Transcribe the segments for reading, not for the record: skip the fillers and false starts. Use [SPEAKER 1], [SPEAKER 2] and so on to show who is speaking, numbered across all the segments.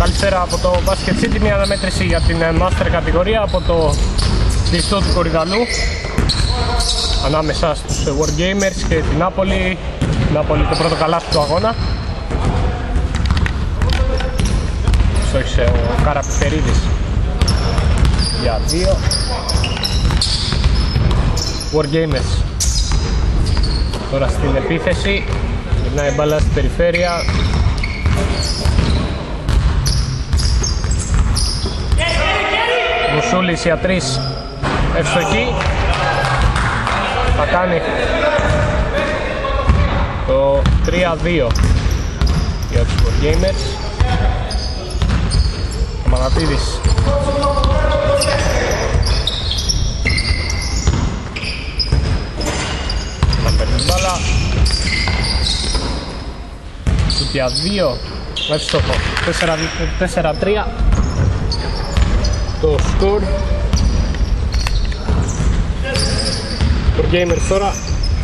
[SPEAKER 1] Καλησπέρα από το Basket City, μια αναμέτρηση για την Master κατηγορία από το κλειστό του Κορυδαλού ανάμεσα στους Wargamers και την Νάπολη. Νάπολη το πρώτο καλάθι του αγώνα. Στόχισε ο Καραπιφερίδης για 2. Wargamers τώρα στην επίθεση, γυρνάει μπάλα στην περιφέρεια. Μουσούλης για 3, ευστοχή, θα κάνει το 3-2 για τους Wargamers. Ο Μανατίδης θα παίρνει την μπάλα, σουτ για 2, εύστοχο, 4-3 το σκορ. Wargamers τώρα,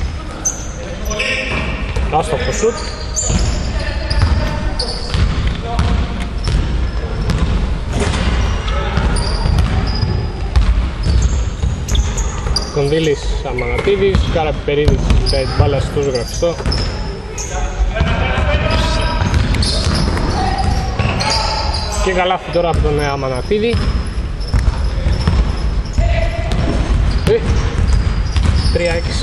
[SPEAKER 1] άστοχο σουτ. Κονδύλης Αμανατίδης, Καραπιπερίδης και την μπάλα στο ζωγραφιστό. Και καλάθι τώρα από τον Αμανατίδη. 3-6.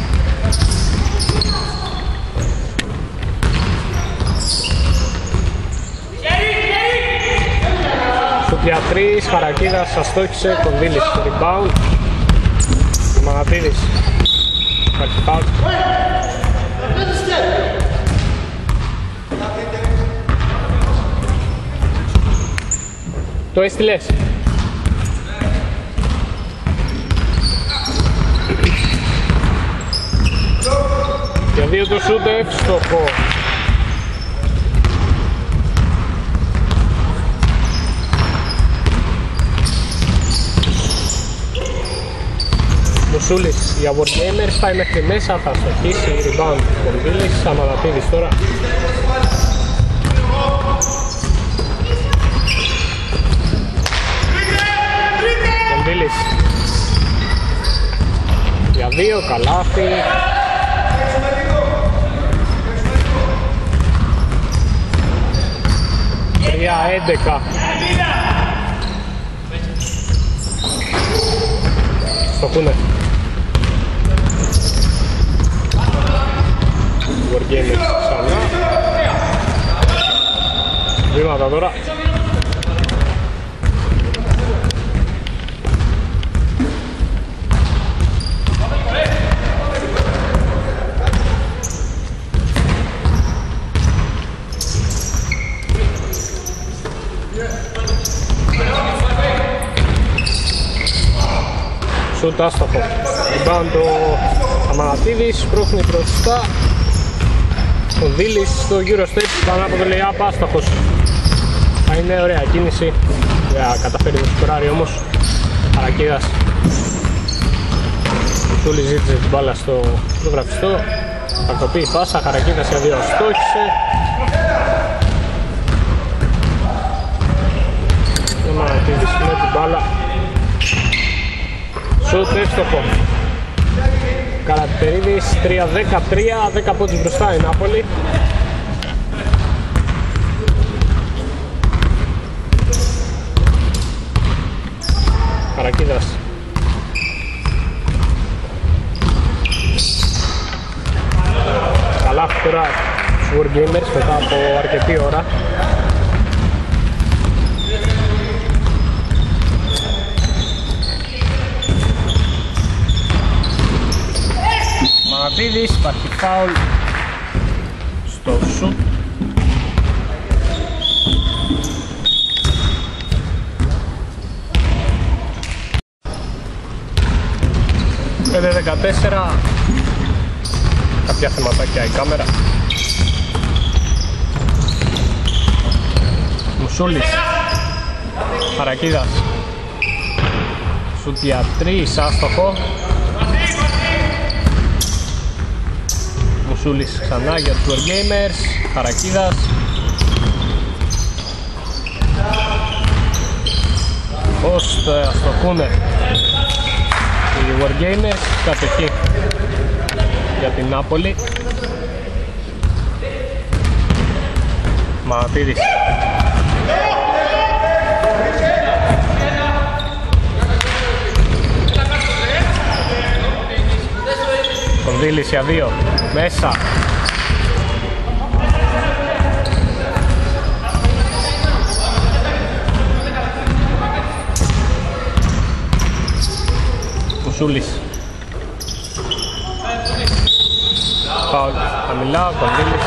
[SPEAKER 1] Σουτ για 3, Χαρακίδας αστόχισε, Κονδύλης rebound. Μανατίδης, υπάρχει φάουλ. Το έστειλες. Για 2 το σούτ, εύστοχο. Μουσούλης για Wargamers, πάει μέχρι μέσα, θα στοχίσει, rebound Κονδύλης, Αμανατίδης τώρα. Κονδύλης για 2, καλάθι. Για 11. Στοχούνε. Wargamers ξανά. Βήματα τώρα. Σουτ άστοχο. Rebound το Αμανατίδης, πρόχνει μπροστά. Κονδύλης στο Eurostep, πάνω από το lay-up, άστοχος. Θα είναι ωραία κίνηση, δεν καταφέρει να σκοράρει όμως. Χαρακίδας. Ο Σούλης ζήτησε την μπάλα στο ζωγραφιστό. Τακτοποιεί πάσα, Χαρακίδας για 2 στόχισε. Ο Αμανατίδης με την μπάλα. Σουτ εύστοχο. Καραπιπερίδης 3-13, 10 πόντους μπροστά η Νάπολη. Χαρακίδας. Καλά τώρα στους Wargamers μετά από αρκετή ώρα. Μανατίδης, υπάρχει φάουλ στο σουτ. Πέντε 14. Κάποια θεματάκια η κάμερα. Μουσούλης, Χαρακίδας, σουτ για 3, άστοχο. Μουσούλης ξανά για τους Wargamers, Χαρακίδας. Πώς αστοχούν οι Wargamers, κατοχή για την Νάπολη. Μανατίδης. Κονδύλης για 2, μέσα. Κουσούλης. Φάουλ χαμηλά, Κονδύλης.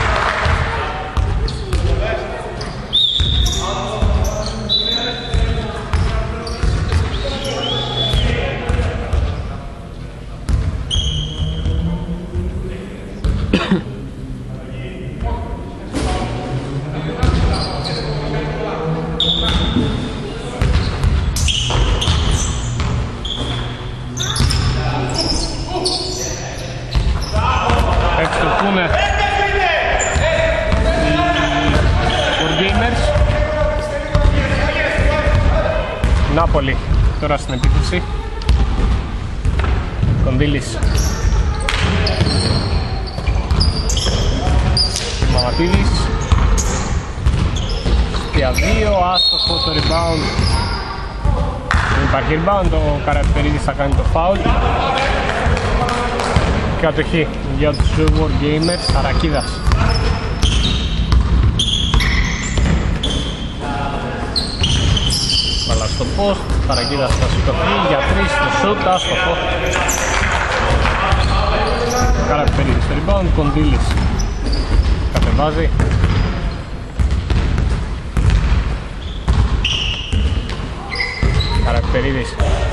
[SPEAKER 1] Νάπολη τώρα στην επίθεση. Κονδύλης. Μαματίδης. Για 2, άστοχο το rebound. Δεν υπάρχει rebound, ο Καραπτερίδης θα κάνει το foul. Κατοχή για τους Wargamers, Αρακίδας. Βάλα στο post, Αρακίδας θα σηκωθεί για 3 στο shoot, άστοχο. Καραπτερίδης στο rebound, Κονδύλης κατεβάζει. Καραπτερίδης.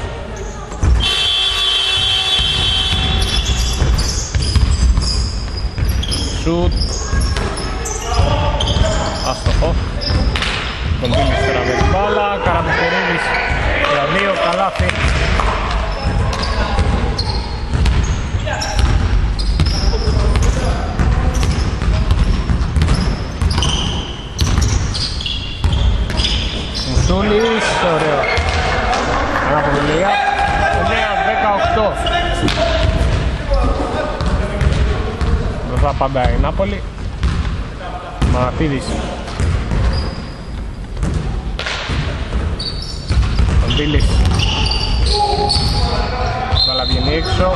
[SPEAKER 1] Σουτ. Άστοχο. Κονδύλης τώρα με την μπάλα. Καραπτερίδης για 2, καλάθι. Μουσούλης, ωραίο. Αναποδηλία. 9-18. Μπροστά πάντα η Νάπολη. Μανατίδης. Κοντήλης. Μπάλα βγαίνει έξω.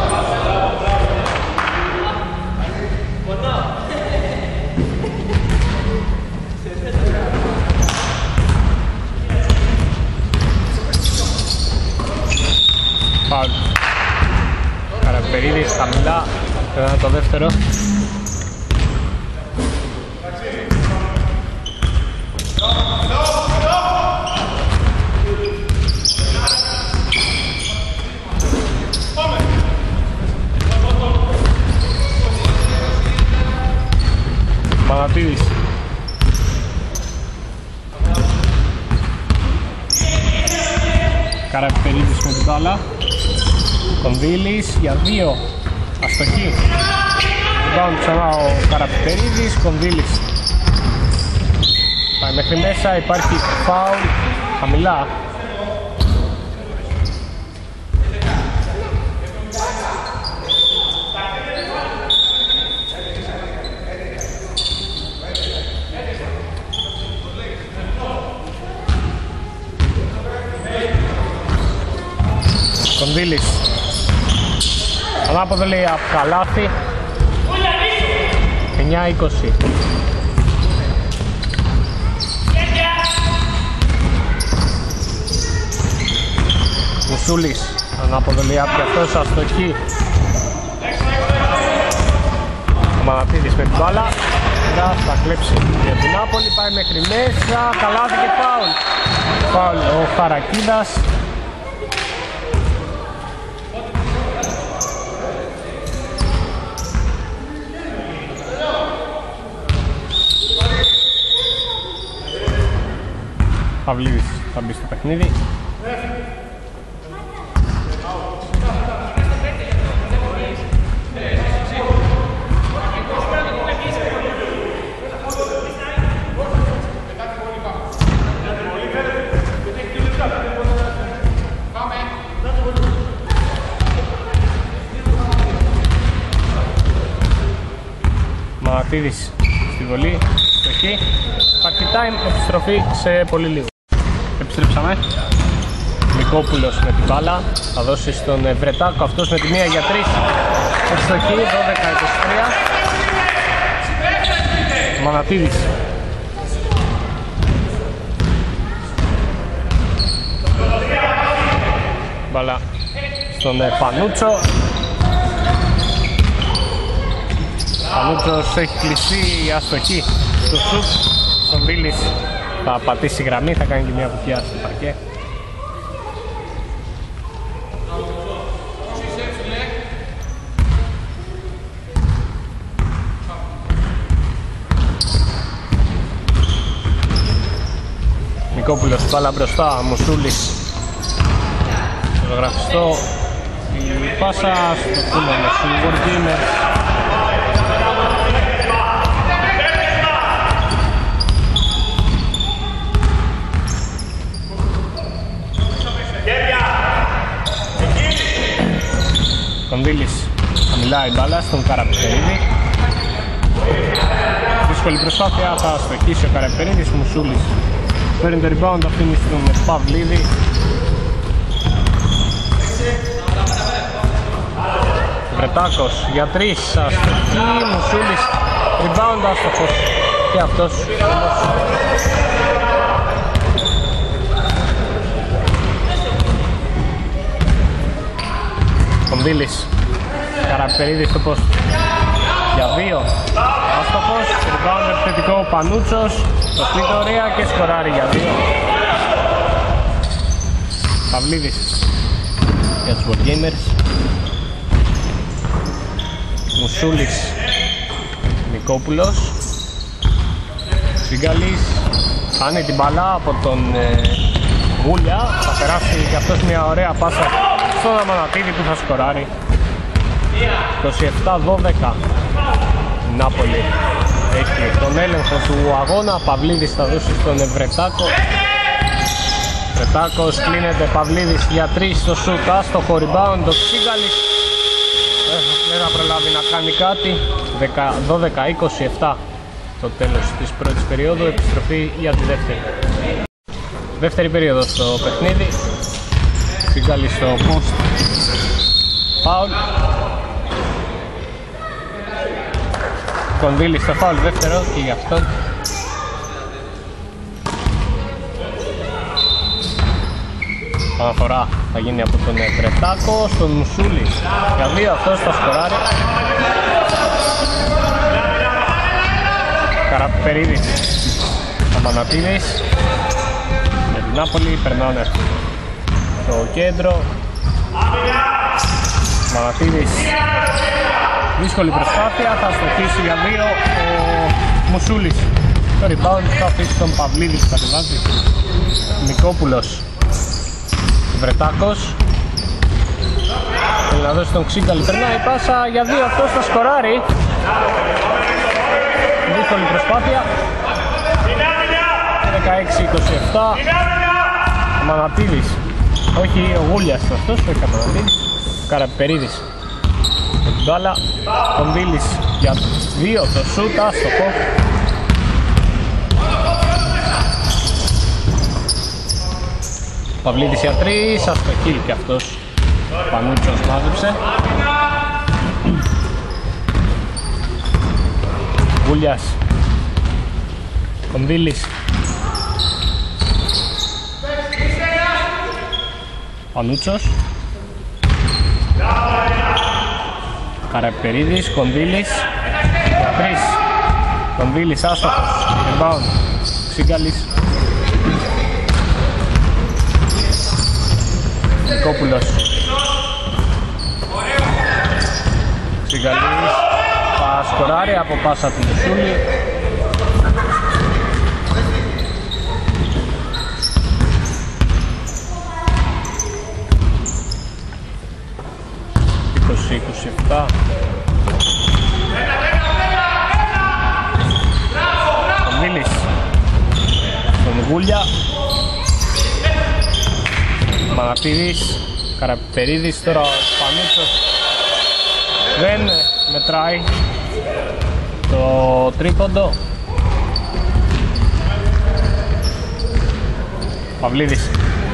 [SPEAKER 1] Φάουλ. Καραπτερίδης χαμηλά. Περνάει το δεύτερο. Μανατίδης. Καραπτερίδης με την μπάλα. Κονδύλης για 2. Αστοχή. Rebound ξανά ο Καραπτερίδης. Κονδύλης. Πάει μέχρι μέσα. Υπάρχει φάουλ. Χαμηλά. Κονδύλης. Ανάποδο λέει από καλάθι. 9-20. Μουσούλης. Ανάποδο λέει από αυτός, αστοχή. Ο Μανατίδης με την μπάλα. Θα κλέψει για την Νάπολη, πάει μέχρι μέσα. Καλάθι και φάουλ. Φάουλ ο Χαρακίδας. Παυλίδης θα μπει στο παιχνίδι. Μανατίδης στη βολή, στοχή. Υπάρχει time, επιστροφή σε πολύ λίγο. Επιστρέψαμε. Νικόπουλος με την μπάλα, θα δώσει στον Βρετάκο, αυτός με τη μία για 3. Ευστοχή, 12-23. Μανατίδης. Μπάλα στον Πανούτσο. Πανούτσος έχει κλειστεί η αστοχή στο σουτ. Τον Βίλης θα πατήσει γραμμή, θα κάνει και μια βουτιά στο παρκέ. Νικόπουλος, μπάλα μπροστά, Μουσούλης. Ζωγραφιστό, η πάσα στο κούμενο, στην Wargamers. Κονδύλης, χαμηλά η μπάλα στον Καραπιτερίδη. Δύσκολη προσπάθεια, θα στοχίσει ο Καραπιτερίδης. Μουσούλης παίρνει το rebound, αφήνει στον Παυλίδη. Βρετάκος για 3, αστοχή. Μουσούλης, rebound, άστοχος και αυτός όμως. Κονδύλης, Καραπιτερίδης στο post για 2, άστοχος. Rebound επιθετικό, Πανούτσος, το σπίτι ωραία και σκοράρει για 2. Παυλίδης για τους Wargamers. Μουσούλης, Νικόπουλος. Σιγκαλής χάνει την μπαλά από τον Γούλια. Θα περάσει και αυτός μια ωραία πάσα στον Αμανατίδη που θα σκοράρει. 27-12. Νάπολη έχει τον έλεγχο του αγώνα. Παυλίδης θα δώσει στον Βρετάκο. Βρετάκος κλείνεται, Παυλίδης για 3 στο σουτ, άστοχο, rebound, ο Σιγκαλής δεν θα προλάβει να κάνει κάτι. 12-27 το τέλος της πρώτης περίοδου, επιστροφή για τη δεύτερη. Δεύτερη περίοδο στο παιχνίδι. Σιγκαλής στο post, φάουλ. Κονδύλης στο φάουλ δεύτερο και γι' αυτό. Αναφορά θα γίνει από τον Βρετάκο στον Μουσούλη για 2, αυτός θα σκοράρει. Καραπιτερίδης, Αμανατίδης με την Νάπολη, περνάνε στο κέντρο. Αμανατίδης, δύσκολη προσπάθεια, θα στοχίσει για 2 ο Μουσούλης. Το rebound θα αφήσει τον Παυλίδη που κατεβάζει. Νικόπουλος, Βρετάκος θέλει να δώσει τον Ξύγκαλη, περνάει η πάσα για 2, αυτός θα σκοράρει. Δύσκολη προσπάθεια. 16-27. Ο Μανατίδης, όχι ο Γούλιας αυτός, όχι ο Μανατίδης. Καραπιτερίδης με την μπάλα. Κονδύλης για 2, το σούτ, άστοχο. Παυλίδης για 3, αστοχή και αυτός. Πανούτσος μάζεψε. Γούλιας, Κονδύλης, Πανούτσος, Καραπιτερίδης, Κονδύλης για 3, Κονδύλης άστοχος, rebound, Ξύγκαλης. Νικόπουλος, Ξύγκαλης, θα σκοράρει από πάσα του Μουσούλη. Κονδύλης στον Γούλια. Μανατίδης, Καραπιτερίδης, τώρα ο Πανούτσος δεν μετράει. το τρίποντο. Παυλίδης.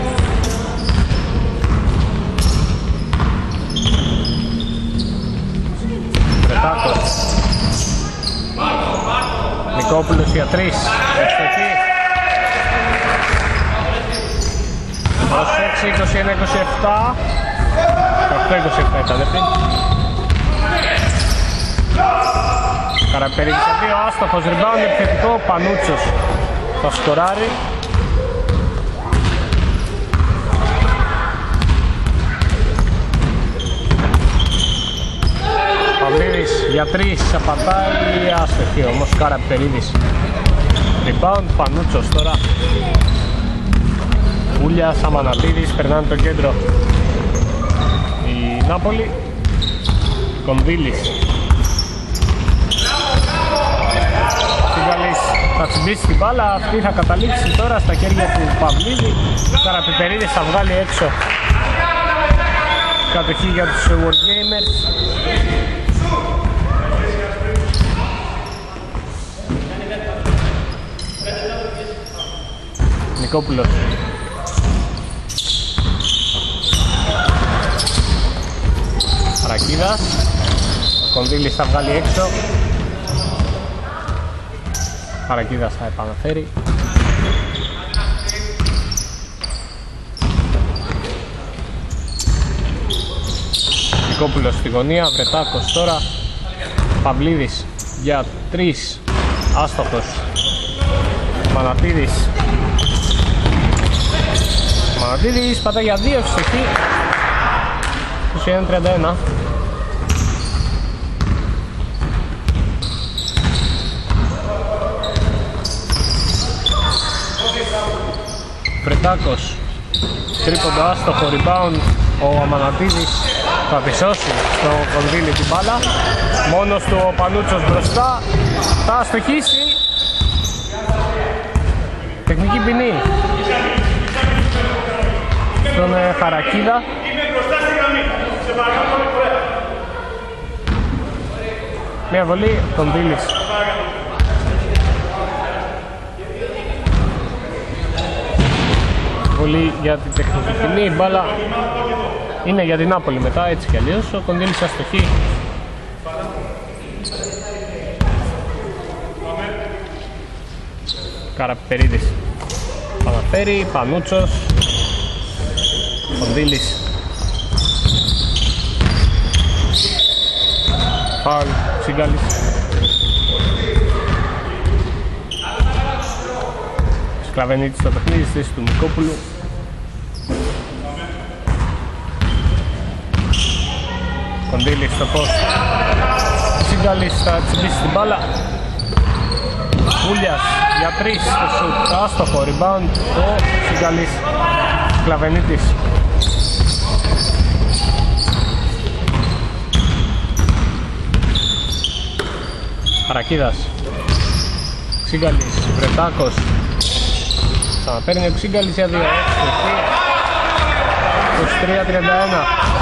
[SPEAKER 1] Βρετάκος. Νικόπουλος για 3. Ευστοχή. Προς 6, 21, 27. 8-27 ήταν πριν. Καραπερίδης σε 2, άστοχος, rebound επιθετικό, Πανούτσος θα σκοράρει. Παυλίδης για 3, απαντάει, άστοχη όμως, Καραπερίδης. Rebound, Πανούτσος τώρα. Ούλιας, Αμανατίδης, περνάνε το κέντρο. Η Νάπολη. Κονδύλης. Σιγαλής θα τσιμπήσει την μπάλα, αυτή θα καταλήξει τώρα στα χέρια του Παυλίδη. Καραπιπερίδης θα βγάλει έξω. Κατοχή για τους Wargamers. Νικόπουλος. Ρακίδας. Ο Κονδύλης θα βγάλει έξω. Χαρακίδας θα επαναφέρει. Νικόπουλος στη γωνία, Βρετάκος τώρα. Παυλίδης για 3, άστοχος. Μανατίδης. Μανατίδης πατά για 2, ευστοχή. 21-31. Βρετάκος, τρίποντο άστοχο, rebound, ο Αμανατίδης θα τη σώσει στο Κονδύλι την μπάλα. Μόνος του ο Πανούτσος μπροστά, θα αστοχίσει. Τεχνική ποινή στον Χαρακίδα. Μια βολή, Κονδύλης. Βολή για την τεχνική ποινή, η μπάλα είναι για την Νάπολη μετά, έτσι κι αλλιώς. Ο Κονδύλης αστοχή. Καραπιπερίδης Παναφέρει, Πανούτσος, Κονδύλης. Φάουλ, Σίγκαλης. Σκλαβενίτης στο παιχνίδι, στη θέση του Νικόπουλου. Κονδύλης στο post. Σίγκαλης θα τσιμπήσει την μπάλα. Ούλιας για 3 στο σουτ, άστοχο, rebound, ο Σίγκαλης. Σκλαβενίτης. Χαρακίδας. Ξύγκαλης, Βρετάκος. Ξαναπαίρνει ο Ξύγκαλης για 2. 23-31.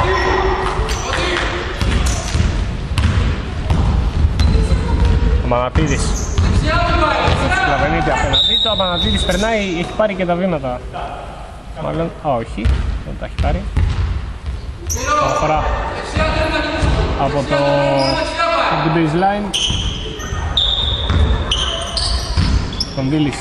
[SPEAKER 1] Ο Μανατίδης. Σκλαβενίτη απέναντί του. Ο Μανατίδης περνάει, έχει πάρει και τα βήματα. Μάλλον, όχι, δεν τα έχει πάρει. Αφορά από την baseline. Κονδύλης.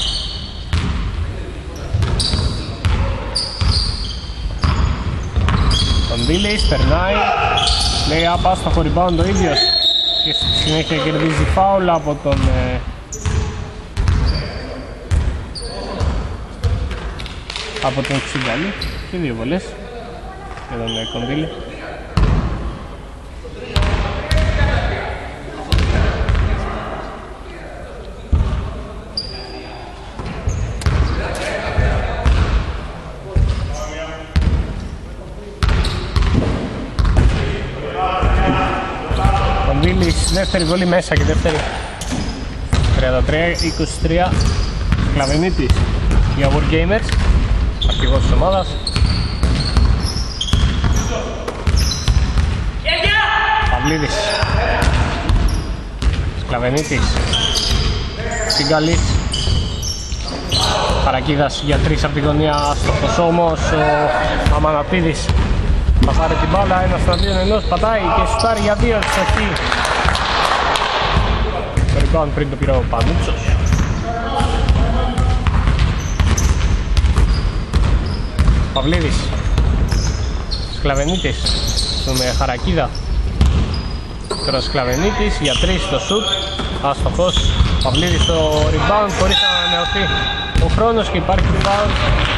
[SPEAKER 1] Κονδύλης, περνάει. Λέει άπαστοχο rebound ο ίδιος. Και στη συνέχεια κερδίζει φάουλα από τον Ξύγκαλη. Και 2 βολές για τον Κονδύλη. Κονδύλης, δεύτερη βολή μέσα και δεύτερη. 33-23. Σκλαβενίτης για Wargamers, αρχηγός της ομάδας. Παυλίδης. Σκλαβενίτης, Σίγκαλης, Χαρακίδας για 3 από τη γωνία, άστοχος όμως ο Αμανατίδης θα πάρει την μπάλα, 1-2, πατάει και σουτάρει για 2 εξοχή. Το rebound πριν το πήρε ο Πανούτσος. Παυλίδης, Σκλαβενίτης στον Χαρακίδα. Τώρα Σκλαβενίτης για 3 στο σουτ, άστοχος. Παυλίδης στο rebound χωρίς να ανανεωθεί ο χρόνος και υπάρχει rebound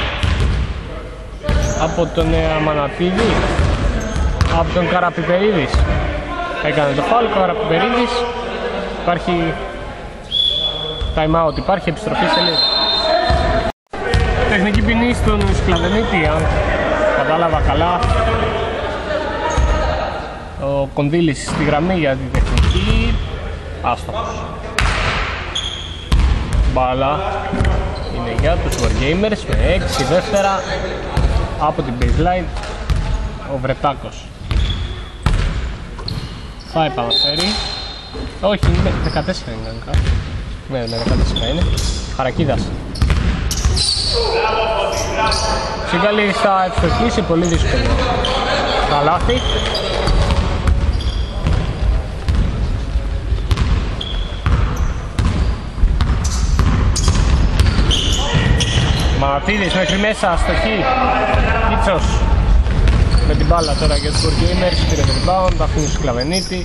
[SPEAKER 1] από τον Αμανατίδη, από τον Καραπιπερίδης. Έκανε το φάουλ, ο Καραπιπερίδης. Υπάρχει time out, υπάρχει επιστροφή σελίδα. Τεχνική ποινή στον Σκλαβενίτη, αν κατάλαβα καλά. Ο Κονδύλης στη γραμμή για την τεχνική, άστοχος. Μπάλα είναι για τους Wargamers με 6 δεύτερα από την baseline ο Βρετάκος. Θα επαναφέρει. Όχι, είναι 14 είναι κανονικά. Ναι, 14 είναι. Χαρακίδας. Σίγκαλης θα ευστοχίσει, πολύ δύσκολο καλάθι. Μανατίδης μέχρι μέσα, αστοχή. Κίτσος με την μπάλα τώρα για τους Wargamers, πήρε το rebound, αφήνει στο Σκλαβενίτη.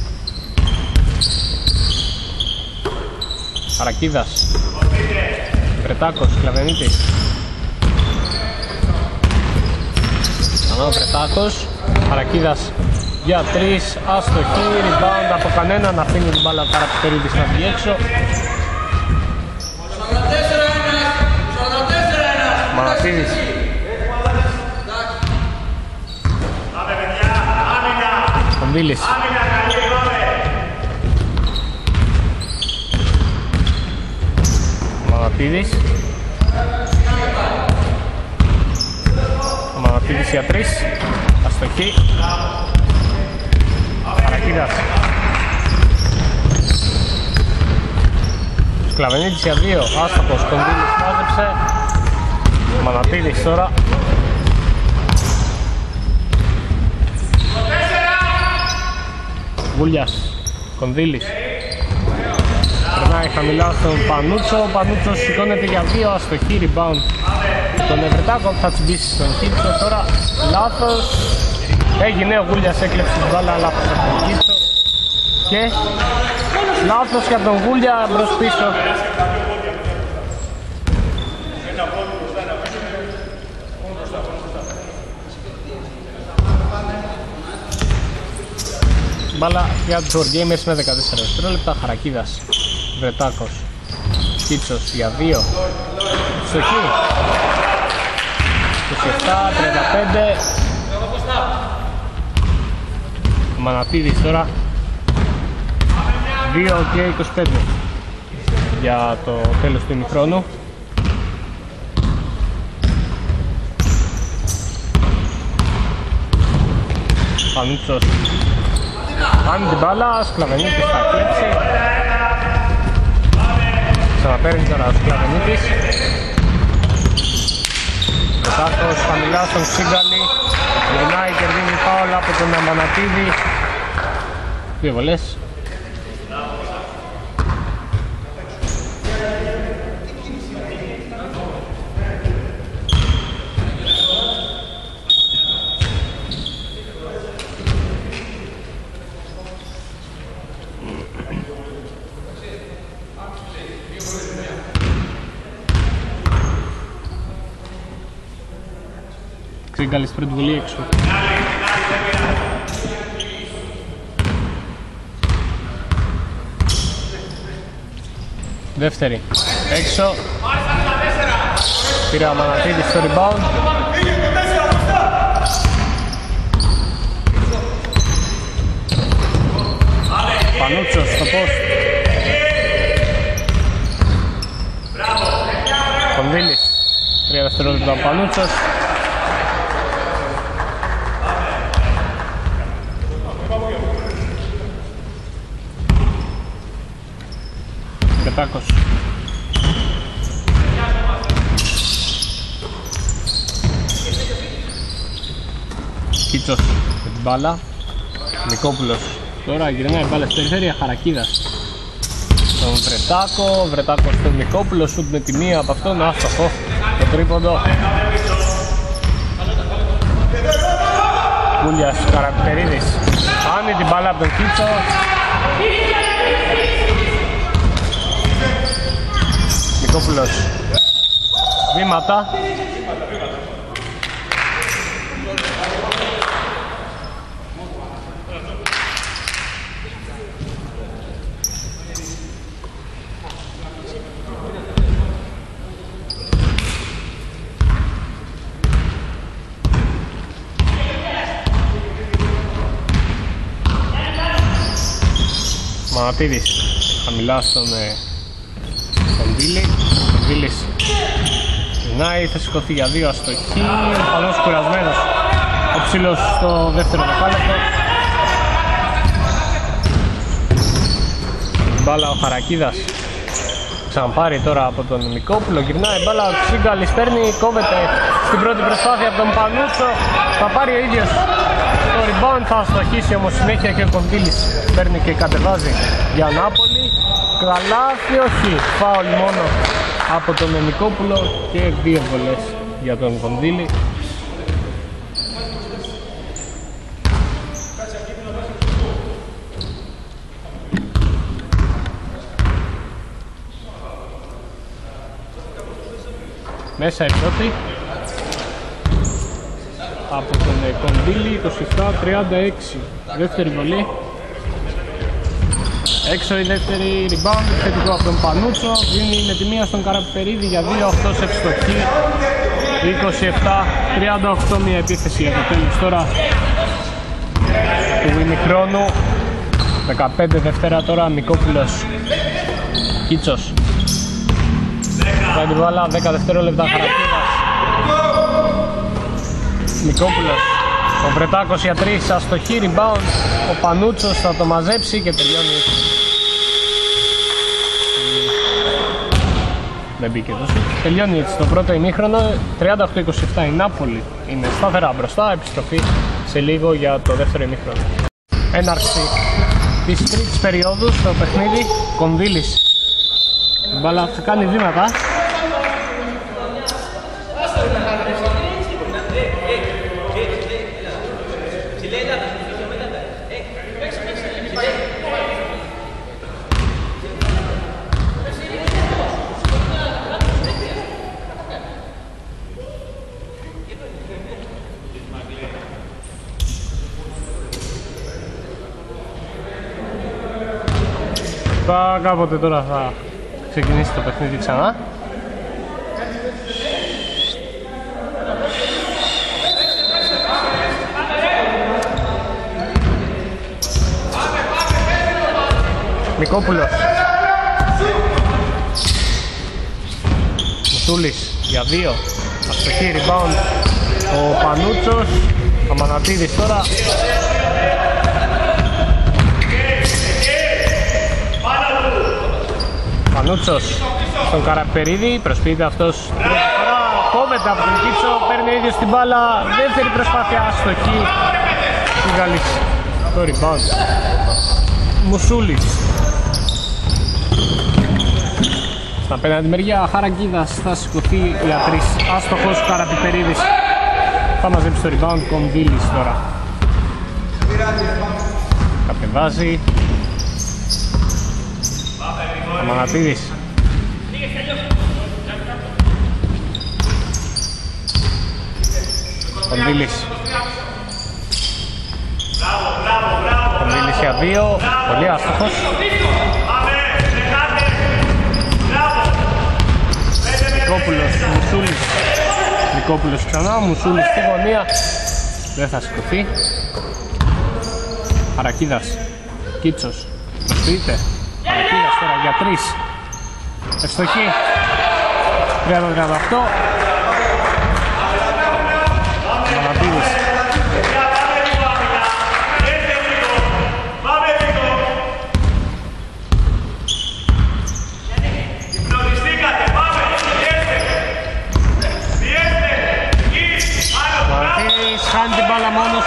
[SPEAKER 1] Χαρακίδας, Βρετάκος, Σκλαβενίτης. Ανώ Βρετάκος, Χαρακίδας για 3, αστοχή, rebound από κανέναν, αφήνει την μπάλα Καραπιπερίδης να βγει έξω. Μανατίδης. Κονδύλης. Μανατίδης. Ο Μανατίδης για 3, αστοχή. Χαρακίδας. Σκλαβενίτης για 2, άστοχος. Κονδύλης μάζεψε. Μανατίδης τώρα. Γούλιας, Κονδύλης. Περνάει χαμηλά στον Πανούτσο. Ο Πανούτσος σηκώνεται για 2, αστοχή, rebound. Τον Βρετάκο θα τσιμπήσει στον Κίτσο τώρα. Λάθος. Έγινε, ο Γούλιας έκλεψε την μπάλα, λάθος από τον Κίτσο. Και λάθος για τον Γούλια μπρος πίσω. Μπάλα για τους Wargamers με 14 δευτερόλεπτα. Χαρακίδας, Βρετάκος, Κίτσος για 2, στοχή 27-35. Μανατίδης τώρα 2 και 25 για το τέλος του ημιχρόνου. Πανούτσος κάνει την μπάλα, Σκλαβενίτης θα κλέψει. Ξαναπαίρνει τώρα ο Σκλαβενίτης. Βρετάκος χαμηλά στον Σίγκαλη. Γυρνάει, κερδίζει φάουλ από τον Αμανατίδη. 2 βολές. Σίγκαλης πριν του βολή έξω. Δεύτερη έξω. Πήρε ο Αμανατίδης στο rebound. Πανούτσος στο post. Κονδύλης. 3 δευτερόλεπτα ο Πανούτσος. Βρετάκος. Κίτσος με την μπάλα. Νικόπουλος τώρα γυρνάει μπάλα στην περιφέρεια. Χαρακίδας στον Βρετάκο. Βρετάκος στον Νικόπουλο. Σουτ με τη μία από αυτόν. Άστοχο το τρίποντο. Κούλιας, Καραπιτερίδης χάνει την μπάλα από τον Κίτσο. Νικόπουλος βήματα. Μανατίδης χαμηλά στον Βίλη. Ο Βίλης γυρνάει, θα σηκωθεί για δύο αστοχή. Ο Πανός κουρασμένος, ο ψήλος στο δεύτερο δεκάλεπτο. Μπάλα ο Χαρακίδας ξαναπάρει τώρα από τον Νικόπουλο. Γυρνάει μπάλα, ο Ξύγκαλης παίρνει, κόβεται στην πρώτη προσπάθεια από τον Πανούτσο. Θα πάρει ο ίδιος το rebound, θα αστοχίσει όμως συνέχεια και ο Κοντήλης παίρνει και κατεβάζει για Νάπολη. Καλάθι, όχι, φάουλ μόνο από τον Νικόπουλο και δύο βολές για τον Κοντήλη. Μέσα η πρώτη από τον Κοντήλη, 27-36. Δεύτερη βολή. Έξω η δεύτερη rebound, θετικό από τον Πανούτσο. Δίνει με τη μία στον Καραπιτερίδη για 2, αυτός ευστοχή. 27-38, μια επίθεση για το τέλος τώρα του ημιχρόνου. 15 Δευτέρα τώρα, Νικόπουλος. Κίτσος πάει την μπάλα, 10 δευτερόλεπτα Χαρακτήρας. Νικόπουλος. Ο Βρετάκος για 3, αστοχή, rebound. Ο Πανούτσος θα το μαζέψει και τελειώνει. Δεν μπήκε τόσο. Τελειώνει έτσι το πρώτο ημίχρονο. 38-27 η Νάπολη είναι σταθερά μπροστά. Επιστροφή σε λίγο για το δεύτερο ημίχρονο. Έναρξη της τρίτης περίοδου στο παιχνίδι. Κονδύλης. Η μπάλα θα κάνει βήματα. Κάποτε τώρα θα ξεκινήσει το παιχνίδι ξανά. Νικόπουλος. Μουσούλης για 2. Αστοχή, rebound ο Πανούτσος. Αμανατίδης τώρα. Πανούτσος στον Καραπερίδη, προσποιείται αυτός τρίτη φορά, κόβεται από τον Κίτσο, παίρνει ο ίδιος την μπάλα, δεύτερη προσπάθεια, αστοχή. Σιγαλής, το rebound. Μουσούλης. Στα πέναντι μεριά, Χαραγκίδας θα σηκωθεί για 3, άστοχος Καραπιτερίδης. Θα μαζέψει το rebound, Κονδύλης τώρα. Κατεβάζει. Αμανατίδης. Κονδύλης. Κονδύλης για 2, πολύ άστοχος. Νικόπουλος, Μουσούλης. Νικόπουλος ξανά, Μουσούλης στη γωνία. Δεν θα σηκωθεί. Χαρακίδας. Κίτσος. Προσποιείται. Χαρακίδας τώρα για 3. Ευστοχή. 30-38. Μανατίδης.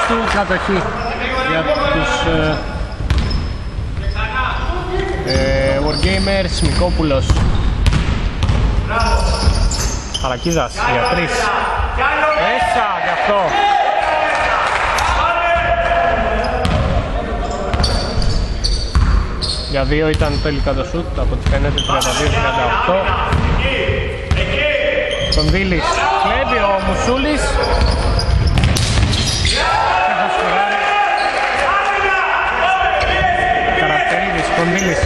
[SPEAKER 1] του, κατοχή για τους Wargamers. Μικόπουλος, Χαρακίδας για 3, μέσα γι' αυτό. Για 2 ήταν τελικά το σουτ, από ό,τι φαίνεται 32-38. Κονδύλης κλέβει, ο Μουσούλης Καραπτερίδης, Κονδύλης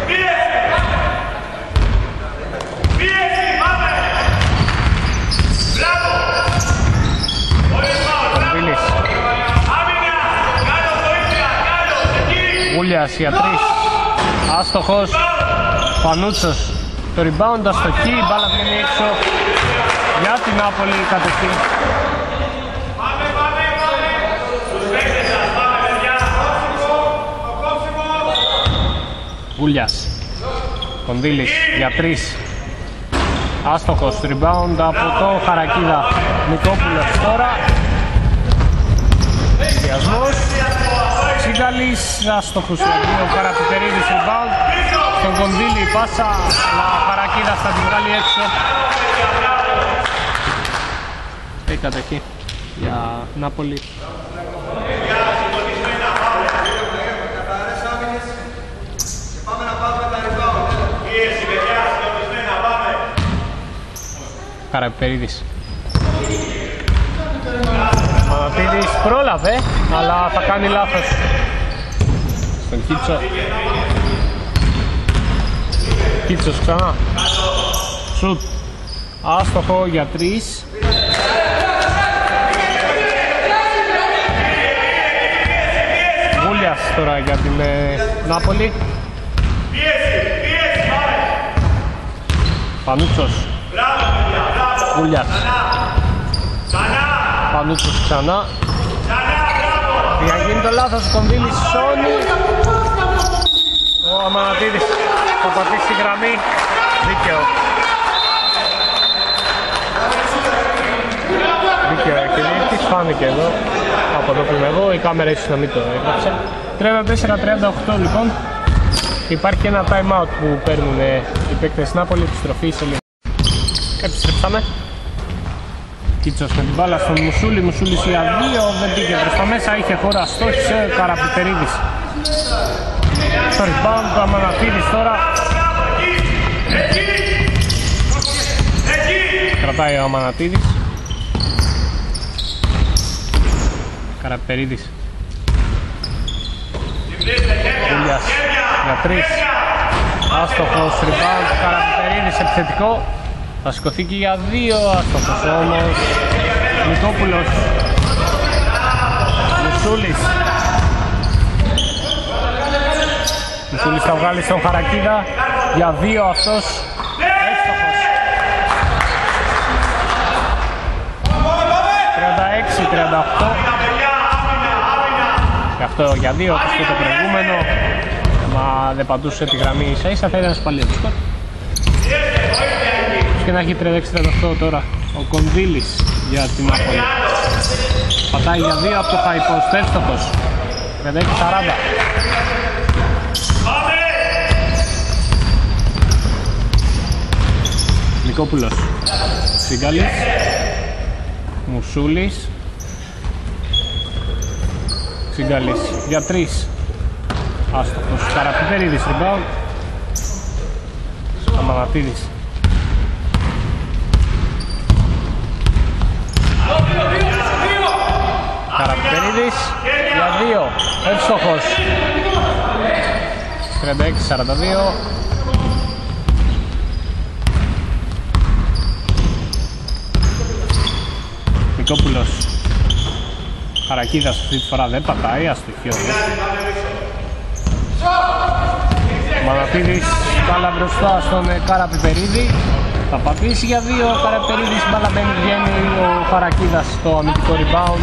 [SPEAKER 1] Γούλιας για 3, άστοχος. Πανούτσος, το rebound αστοχή, η μπάλα βγαίνει έξω για την Νάπολη, κατοχή. Γούλιας, Κονδύλης για 3, άστοχος, rebound από το Χαρακίδα. Μικόπουλος τώρα, διασμός. Ξύγκαλης, άστοχος για 2, Καραπιτερίδης, rebound. Στον Κονδύλη πάσα, αλλά Χαρακίδας θα την βγάλει έξω. Έχει κατοχή για Νάπολη. Καραπιτερίδης. Μανατίδης πρόλαβε, αλλά θα κάνει λάθος. Στον Κίτσο. Κίτσος ξανά. Σουτ. Άστοχο για 3. Γούλιας τώρα για την Νάπολη. Πανούτσος. Γούλιας. Πανούτσος ξανά. Για να γίνει το λάθος, ο Κονδύλης σώνει. Ο Αμανατίδης θα πατήσει γραμμή. Δίκαιο. Δίκαιο και τι φάνηκε εδώ. Από εδώ που είμαι εγώ, η κάμερα ίσως να μην το έγραψε. 34-38 λοιπόν. Υπάρχει ένα time out που παίρνουν οι παίκτες Νάπολη, επιστροφή σε λίγο. Επιστρέψαμε. Κίτσος με την μπάλα στον Μουσούλη, Μουσούλης για 2, δεν πήγε προς τα μέσα, είχε χώρα, στόχισε, Καραπιτερίδης. Το rebound του Αμανατίδης τώρα. Κρατάει ο Αμανατίδης. Καραπιτερίδης. Γούλιας για 3. Άστοχος, rebound, Καραπιτερίδης, επιθετικό. Θα σηκωθεί και για 2, άστοχος όμως. Μικόπουλος. Μουσούλης. Μουσούλης θα βγάλει στον Χαρακίδα. Για 2 αυτός. Έστοχος. 36-38. Και αυτό για 2 όπως και το προηγούμενο. Μα δεν παντούσε τη γραμμή ίσα ίσα, θα ήταν σπαλί το σκορ. Και να έχει 36-38 τώρα ο Κονδύλης για την Νάπολη. Πατάει για 2 από το high post, εύστοχος. 36-40. Νικόπουλος. Σιγκάλης. Μουσούλης. Σιγκάλης για 3. Άστοχος. Καραπιτερίδης rebound. Αμανατίδης. Καραπιτερίδης για 2. Εύστοχος. 36-42. Μικόπουλος. Χαρακίδας αυτή τη φορά δεν πατάει, αστοχιώδης. Μανατίδης, μπάλα μπροστά στον Καραπιτερίδη. Θα πατήσει για 2, ο Καραπιτερίδης, μπάλα μπαίνει, βγαίνει ο Χαρακίδας στο αμυντικό rebound.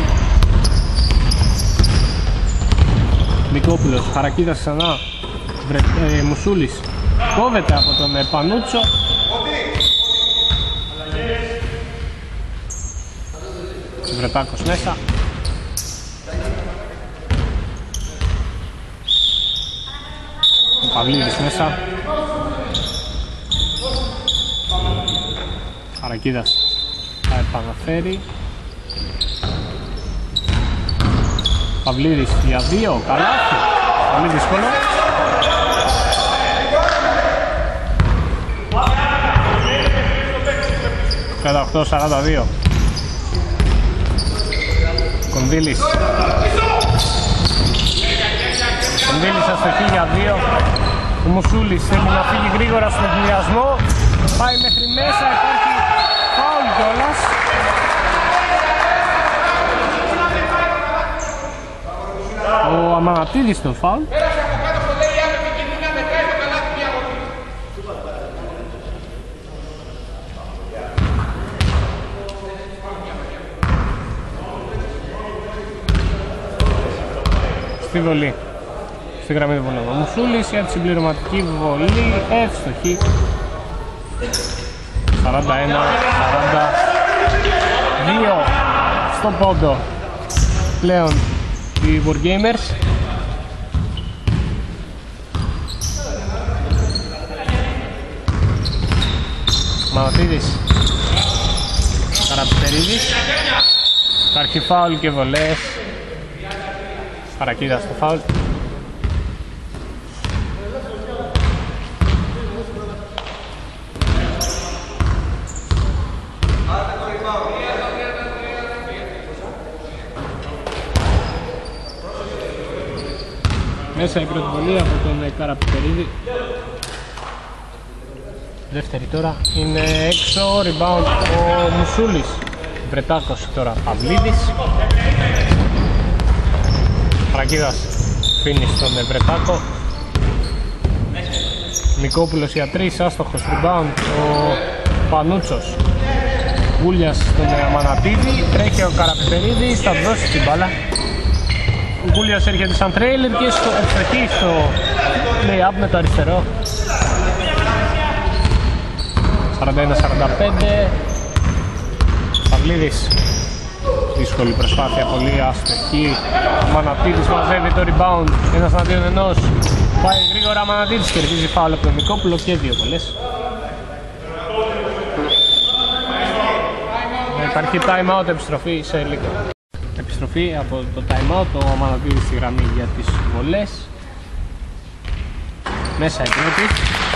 [SPEAKER 1] Μικόπουλος, Χαρακίδας ξανά. Μουσούλης κόβεται από τον Πανούτσο. Βρετάκος μέσα. Παυλίδης μέσα. Χαρακίδας θα επαναφέρει. Παυλίδης για 2, καλάθι. Πολύ δύσκολο. 38-42. Κονδύλης. Κονδύλης αστοχή για 2. Ο Μουσούλης θέλει να φύγει γρήγορα στον εκβιασμό. Πάει μέχρι μέσα, υπάρχει φάουλ κιόλας. Ο Αμανατίδης στο φάουλ. Στη βολή, στη γραμμή του βολή. Ο Μουσούλης για τη συμπληρωματική βολή, εύστοχη. 41-42 στο πόντο πλέον οι Wargamers. Μανατίδης, Καραπιστερίδης, υπάρχει φάουλ και βολές. Χαρακίδας στο φάουλ. Μέσα η πρώτη βολή από τον Καραπιστερίδη. Δεύτερη τώρα είναι έξω, rebound ο Μουσούλης. Βρετάκος τώρα, Παυλίδης. Χαρακίδας φίνει στον Βρετάκο. Νικόπουλος για 3, άστοχος rebound ο Πανούτσος. Γούλιας στον Αμανατίδη, τρέχει ο Καραπιστερίδης, θα δώσει την μπάλα. Ο Γούλιας έρχεται σαν τρέιλερ και στο ευστοχή στο lay-up με το αριστερό. 41-45. Παυλίδης, δύσκολη προσπάθεια, πολύ αστοχή. Ο Μανατίδης μαζεύει το rebound, ένας αντίον ενός. Πάει γρήγορα, Μανατίδης κερδίζει φάουλ από τον Νικόπουλο και 2 βολές. Υπάρχει time out, επιστροφή σε λίγο. Επιστροφή από το time out, ο Μανατίδης στη γραμμή για τις βολές. Μέσα η πρώτη.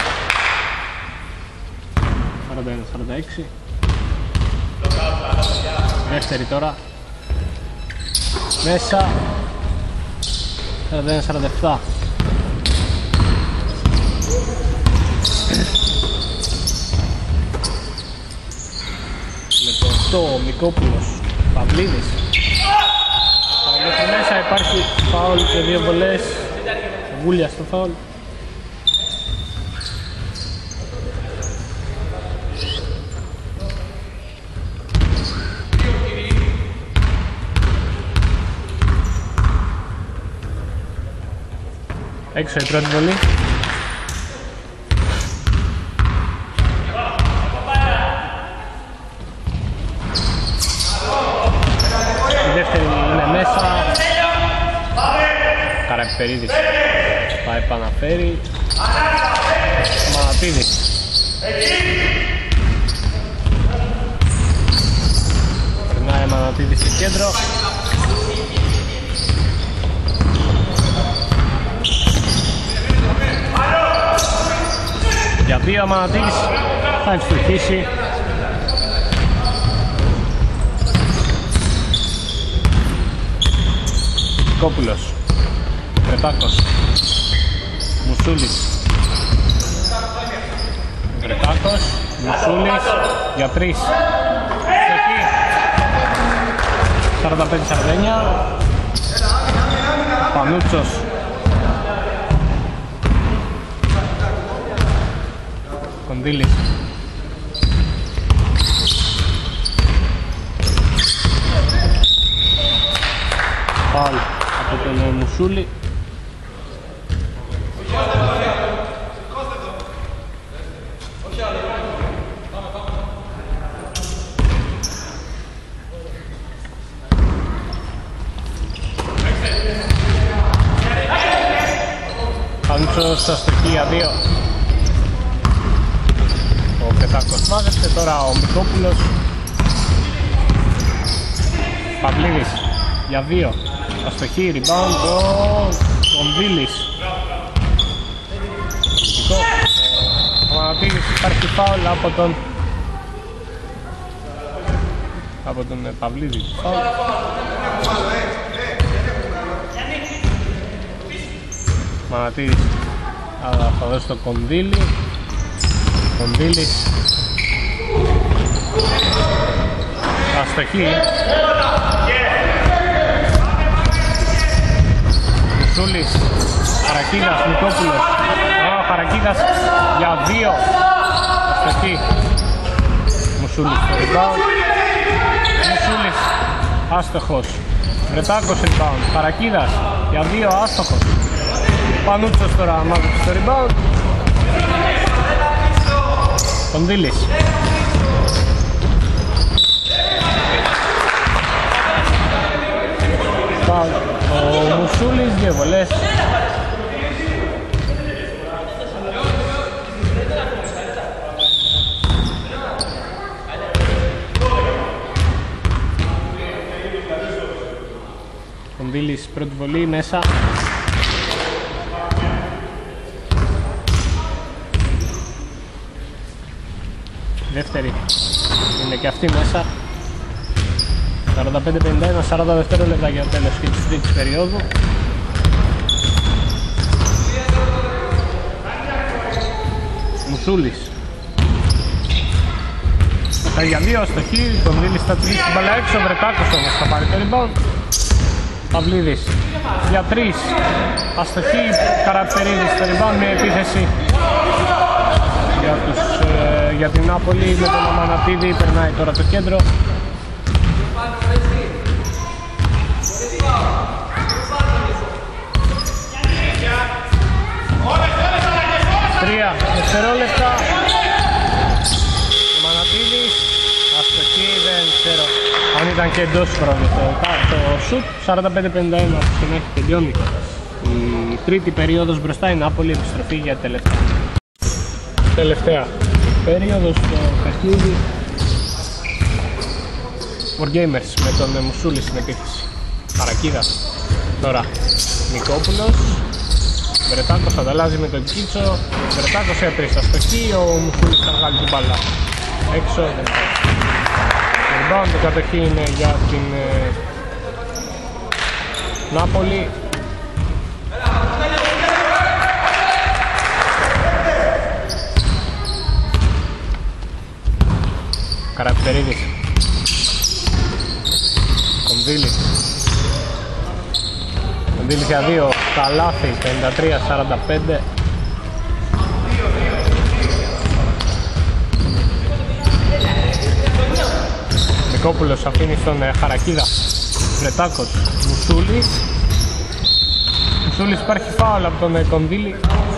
[SPEAKER 1] 41-46. Δεύτερη τώρα. Μέσα. 41-47. Με το 8 ο Μικόπουλος, Παυλίδης. Μέχρι μέσα υπάρχει φάουλ και 2 βολές. Γούλια στο φάουλ. Έξω η πρώτη βολή. Η δεύτερη είναι μέσα. Καραπιστερίδης θα επαναφέρει. Μανατίδης. Περνάει Μανατίδης στο κέντρο. Για 2 Μανατίδης θα ευστοχίσει. Κόπουλος, Βρετάκος, Μουσούλης. Βρετάκος, Μουσούλης για 3. Ευστοχή. 45-49. Πανούτσος. Κονδύλης. Φάουλ από τον Μουσούλη. Πανούτσος Μίτσος στα στοιχεία 2. Ο Πετάκος μάζεψε, τώρα ο Μικόπουλος. Παυλίδης για 2. Αστοχή, rebound, ο Κονδύλης. Ο Μανατίδης, υπάρχει φάουλ από τον Παυλίδη. Μανατίδης θα δώσει το Κονδύλη. Κονδύλης. Αστοχή. Μουσούλης, Χαρακίδας, Μικόπουλος. Χαρακίδας για 2. Αστοχή. Μουσούλης στο rebound. Μουσούλης άστοχος. Βρετάκος rebound. Χαρακίδας για 2 άστοχος. Πανούτσος τώρα μάζεψε στο rebound. Κονδύλης. Ο Μουσούλης, 2 βολές. Κονδύλης, πρώτη βολή, μέσα. Δεύτερη είναι και αυτή μέσα. 45-51, 40 δευτερόλεπτα για το τέλος και της τρίτης περίοδου. Μουσούλης. Μετά για 2 αστοχή, Κονδύλης θα τρίσει την μπάλα έξω, Βρετάκος όμως θα πάρει το rebound. Παυλίδης για 3, αστοχή, Καραπτερίδης στο rebound με επίθεση για την Νάπολη με τον Αμανατίδη, περνάει τώρα το κέντρο. 3 δευτερόλεπτα. Ο Μανατίδης, αστοχή, δεν ξέρω αν ήταν και εντός χρόνου το σουτ. 45-51 που συνέχεια τελειώνει η τρίτη περίοδος, μπροστά η Νάπολη, επιστροφή για τελευταία περίοδος στο παιχνίδι. Wargamers με τον Μουσούλη στην επίθεση. Χαρακίδας τώρα Μικόπουλος. Βρετάκος ανταλλάζει με τον Κίτσο. Βρετάκος έπρεπε στα στοχή. Ο Μουσούλης θα βγάλει την μπάλα έξω. Το rebound, το κατοχή είναι για την Νάπολη. Καραπτερίδης. Κονδύλης. Κονδύλης για 2. Καλάθι 53-45. Μικόπουλος αφήνει στον Χαρακίδα. Βρετάκος. Μουσούλης. Μουσούλης, υπάρχει φάουλ από τον Κονδύλη.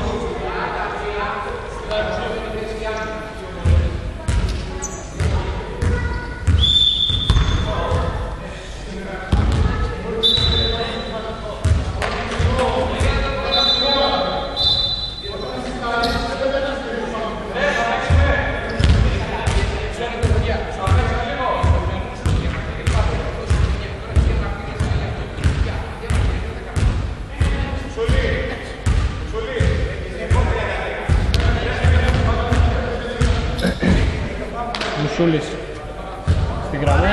[SPEAKER 1] Μουσούλης στην γραμμή.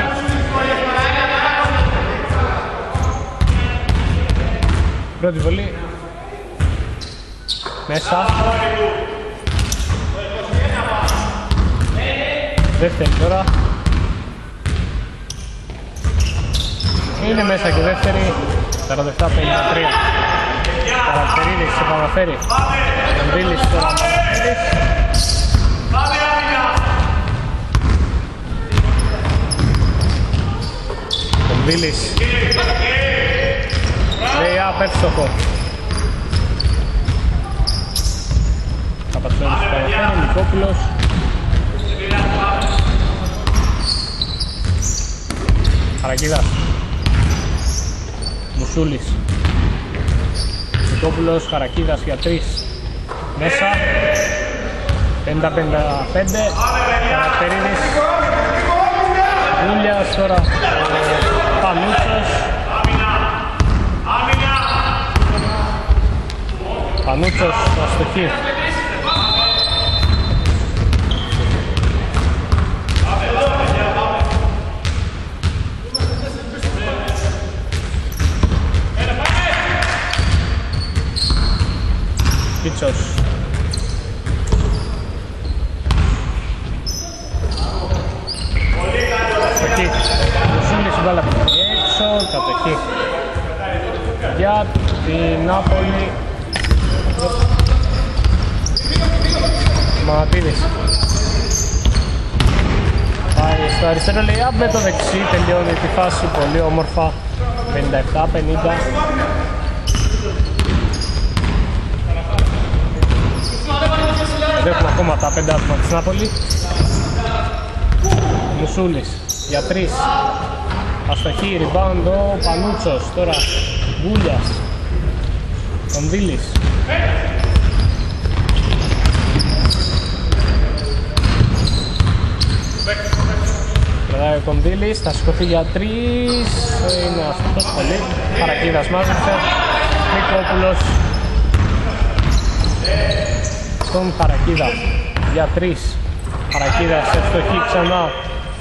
[SPEAKER 1] Πρώτη βολή. Μέσα. Δεύτερη τώρα. Είναι μέσα και δεύτερη. 47-53. Καραπτερίδης σε επαναφέρει. Κονδύλης τώρα Μανατίδης. Κονδύλης. Λέει εύστοχο. Καπατσόνης παραφέρει, Νικόπουλος. Χαρακίδας. Μουσούλης. Νικόπουλος, Χαρακίδας για 3. μέσα. 50-55. Καραπτερίδης. Γούλιας τώρα. Πανούτσος. Πανούτσος αστοχή. Πίτσος. Αστοχή. Μουσούλης η μπάλα πήγε έξω, κατοχή για την Νάπολη. Μανατίδης πάει στο αριστερό lay-up με το δεξί, τελειώνει τη φάση πολύ όμορφα. 57-50. Έχουμε ακόμα τα 5 άτομα της Νάπολη. Μουσούλης για 3. Αστοχή, rebound ο Πανούτσος. Τώρα Γούλιας. Κονδύλης. Κρατάει ο Κονδύλης, θα σηκωθεί για 3. Είναι αστοχός πολύ. Χαρακίδας μάζεψε. Νικόπουλος στον Χαρακίδα για 3. Χαρακίδας ευστοχή ξανά.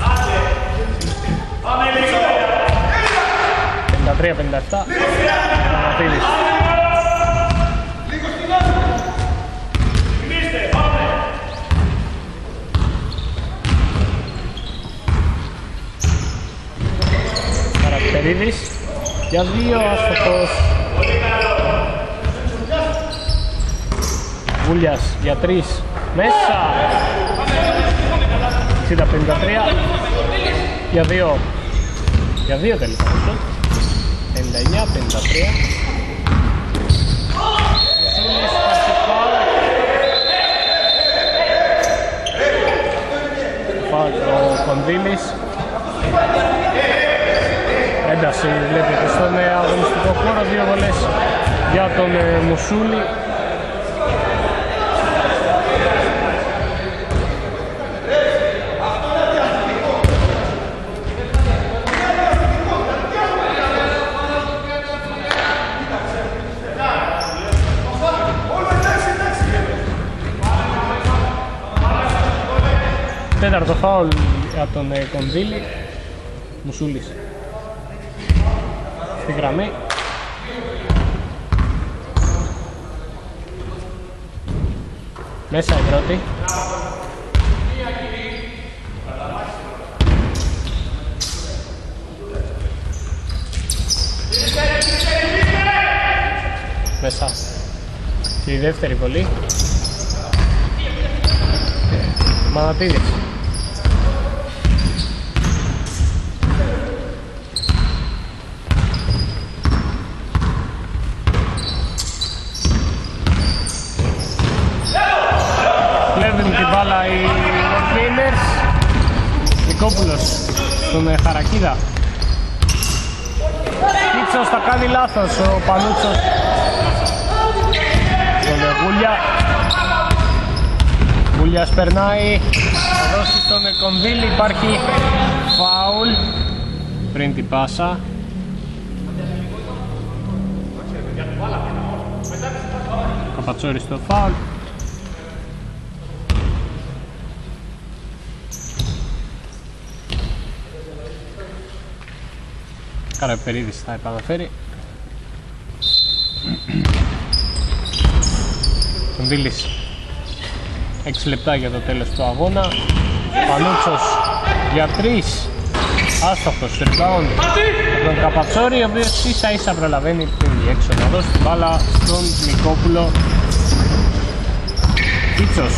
[SPEAKER 1] 53-57. Μανατίδης. Καραπτερίδης για 2, αστοχός. Γούλιας για 3, μέσα. 60-53. Για 2. Για 2 τελικά. 59-53. Ο Κονδύλης. Ένταση βλέπετε στον αγωνιστικό χώρο. 2 βολές για τον Μουσούλη. Τέταρτο φάουλ για τον Κονδύλη. Μουσούλης στη γραμμή. Μέσα η πρώτη. Μέσα. Και η δεύτερη βολή. Μανατίδης. Κλέβουν την μπάλα οι Wargamers. Νικόπουλος στον Χαρακίδα. Πίτσος θα κάνει λάθος ο Πανούτσος. Τον Γούλια. Γούλιας περνάει, θα δώσει στον Κονδύλη, υπάρχει φάουλ πριν την πάσα. Καπατσόρης στο φάουλ. Καραπτερίδης θα επαναφέρει. Κονδύλης. 6 λεπτά για το τέλος του αγώνα. Πανούτσος για 3. Άστοχος rebound από τον Καπατσόρη, ο οποίος ίσα ίσα προλαβαίνει πριν έξω να δώσει την μπάλα στον Νικόπουλο. Πίτσος.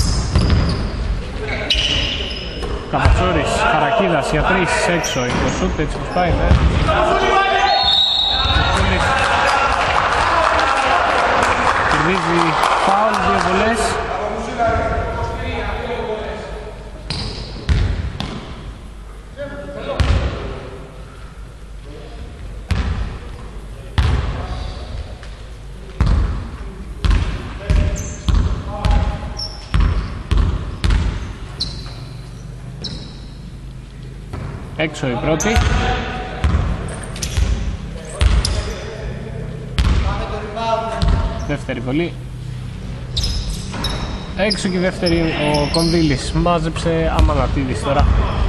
[SPEAKER 1] Καπατσόρης, Χαρακίδας για 3 έξω. Το σούτ έτσι πως πάει, ναι. Κερδίζει φάουλ, 2 βολές. Έξω η πρώτη. Δεύτερη βολή. Έξω και η δεύτερη ο Κονδύλης. Μάζεψε Αμανατίδης τώρα.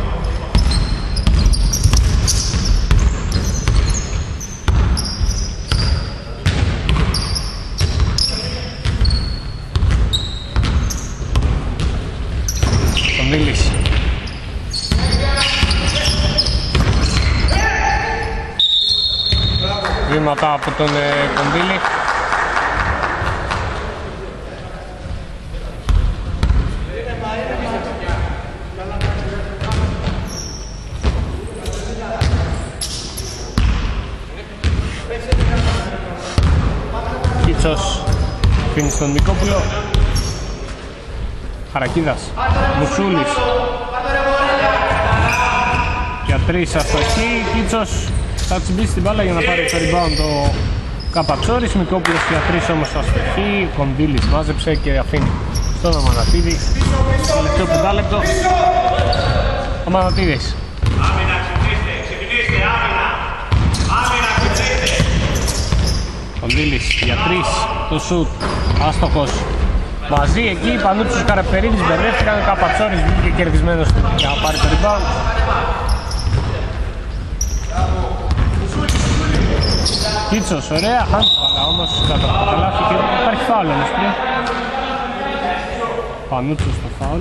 [SPEAKER 1] Κονδύλης. Βήματα από τον Κονδύλη. Κίτσος αφήνει στον Νικόπουλο. Χαρακίδας. Μουσούλης. Για 3 αστοχή. Κίτσος θα τσιμπήσει την μπάλα για να πάρει το rebound το Καπατσόρης. Μικόπουλος για 3 όμως αστοχή. Κονδύλης μάζεψε και αφήνει στον Αμανατίδη. Τελευταίο 5 λεπτό. Αμανατίδης.
[SPEAKER 2] Άμυνα, ξεκινήστε, άμυνα. Άμυνα, ξεκινήστε.
[SPEAKER 1] Κονδύλης για 3 το σουτ. Άστοχος. Μαζί εκεί Πανούτσος Καραπερίδης μπερδεύτηκαν. Καπατσόρης βγήκε κερδισμένος για να πάρει το rebound. Κίτσος, ωραία, χάνει την μπάλα όμως κάτω από το καλάθι και υπάρχει φάουλ όμως πριν. Πανούτσος στο φάουλ.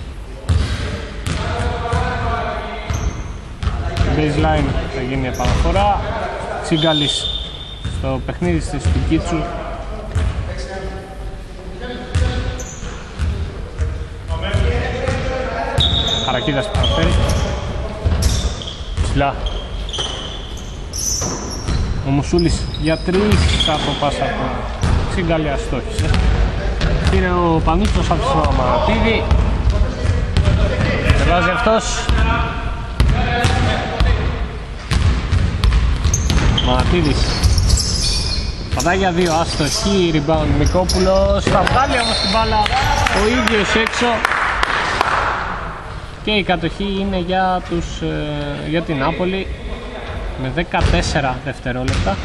[SPEAKER 1] Baseline θα γίνει επαναφορά. Τσίγκαλης στο παιχνίδι της του Κίτσου. Χαρακίδας που αναφέρει. Ψηλά. Ο Μουσούλης για 3 από πάσα του Τσίγκαλη αστόχησε. Είναι ο Πανούτσος από τον Αμανατίδη. Βάζει αυτός. Αμανατίδης. Πατάει για 2 αστοχή, rebound Μικόπουλος. Θα βγάλει όμως την μπάλα ο ίδιος έξω. Και η κατοχή είναι για την Νάπολη με 14 δευτερόλεπτα.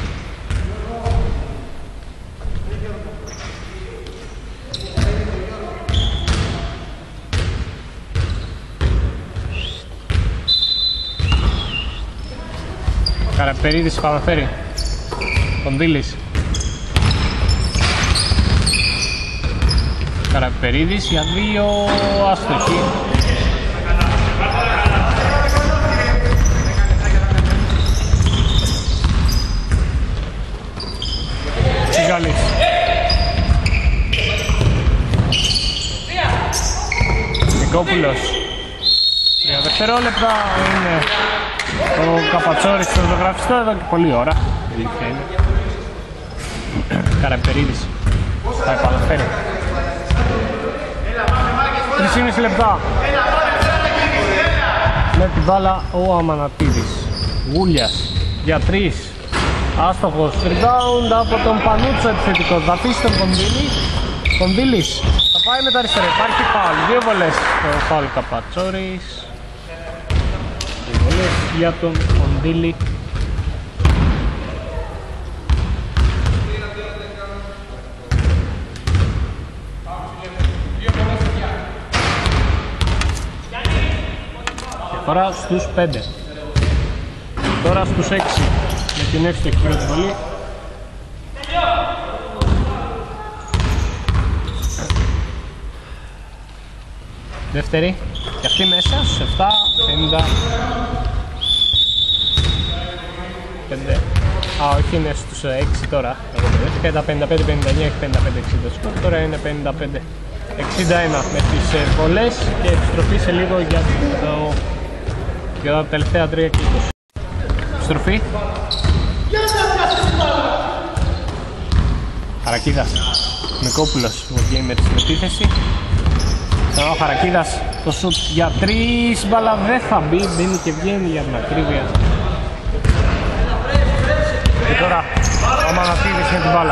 [SPEAKER 1] Καραπερίδης επαναφέρει. Κονδύλης. Καραπερίδης για 2 αστοχή. Τσιγκάλης. Νικόπουλος. 3 δευτερόλεπτα είναι ο Καπατσόρης στο ζωγραφιστό εδώ και πολλή ώρα. Καραπερίδης θα επαναφέρει. 3,5 λεπτά. Με την μπάλα ο Αμανατίδης. Γούλιας για 3. Άστοχος rebound από τον Πανούτσο επιθετικό. Θα αφήσει τον Κονδύλη. Κονδύλης θα πάει με τα αριστερά. Υπάρχει φάουλ. 2 βολές το φάουλ Καπατσόρης. 2 βολές για τον Κονδύλη. Τώρα στους 5. Τώρα στους 6. Με την εύστοχη πρώτη βολή. Δεύτερη. Και αυτή μέσα στους 7. 55. Α, όχι, είναι στους 6 τώρα. 55-59 έχει 55-60 σκορ. Τώρα είναι 55-61 με τις βολές και επιστροφή σε λίγο για τα τελευταία 3 και 20. Επιστροφή. Χαρακίδας. Νικόπουλος βγαίνει με τη συμμετήθεση. Ο Χαρακίδας το σουτ για 3. Μπαλά δεν θα μπει. Μπαίνει και βγαίνει για την ακρίβεια. Και τώρα ο Αμανατίδης με την μπάλα.